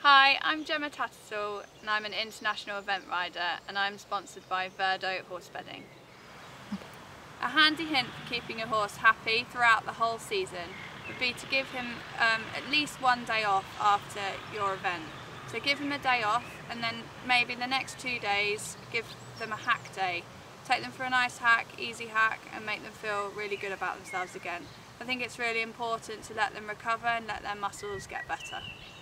Hi, I'm Gemma Tattersall and I'm an international event rider and I'm sponsored by Verdo Horse Bedding. A handy hint for keeping your horse happy throughout the whole season would be to give him at least one day off after your event. So give him a day off and then maybe the next 2 days give them a hack day. Take them for a nice hack, easy hack, and make them feel really good about themselves again. I think it's really important to let them recover and let their muscles get better.